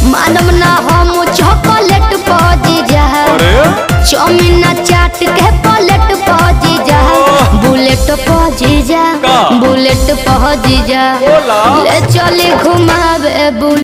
मानम ना हम चॉकलेट पजी जा चौमिन चाट के प्लेट पजी जा बुलेट पजी जा बुलेट पजी जा ले चले घुमावे